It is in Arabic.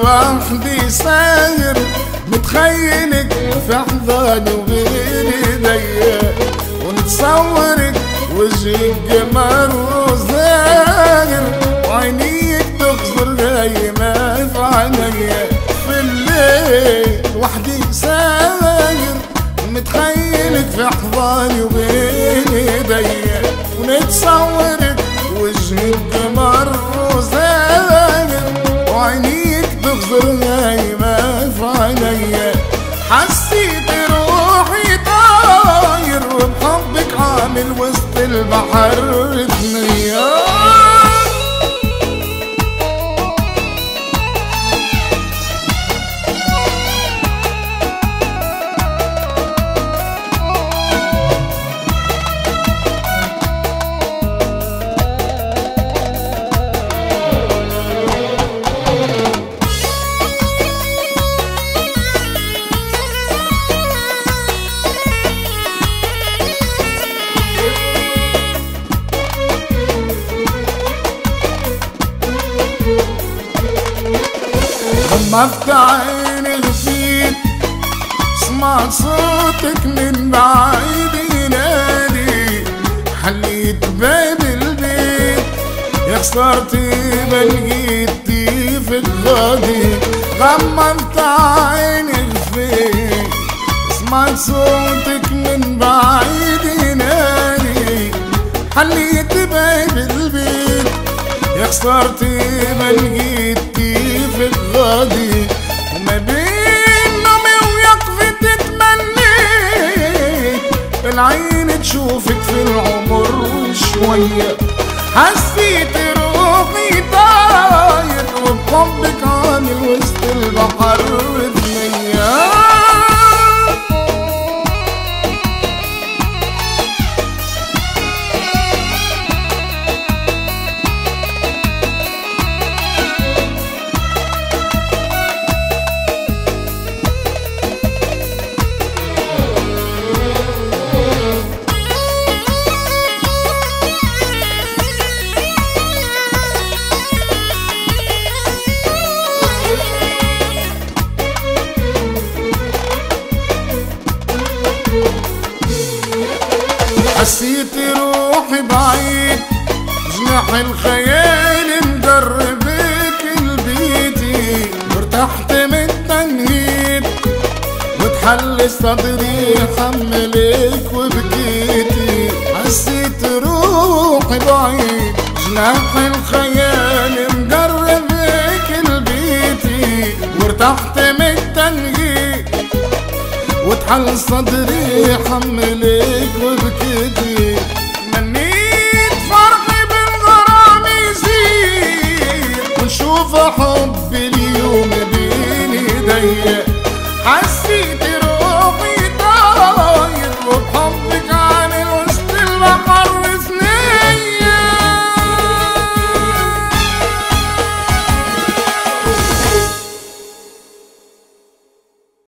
وحدي ساهر متخيلك في احضاني وبين ايديا، ونتصورك وجهك جمال وظاهر، وعينيك تغزر زي ما في عينيا. في الليل وحدي ساهر متخيلك في احضاني وبين ايديا، ونتصورك وجهك جمال وظاهر، وعينيك تغزر زي ما في عينيا. حسيت روحي طاير وبحبك عامل وسط البحر اتنيا. غمضت عيني غفيت، سمعت صوتك من بعيد ينادي، حليت باب البيت يا خسارتي ما لقيتي في الغادي. غمضت عيني غفيت، سمعت صوتك من بعيد ينادي، حليت باب البيت يا خسارتي ما لقيتي في الغادي. وما بين نومي ويقظتي تمنيت العين تشوفك في العمر شوية. حسيت روحي طاير وبحبك عامل وسط البحر اتنيا. حسيت روحي بعيد، جناح الخيال مدربك لبيتي، وارتحت من التنهيد وتحل صدري حملك وبكيتي. حسيت روحي بعيد، جناح الخيال مدربك لبيتي، وارتحت من التنهيد وتحل صدري حملك وبكيتي. منيت فرحي بالغرام يزيد، ونشوف حب اليوم بين ايديا. حسيت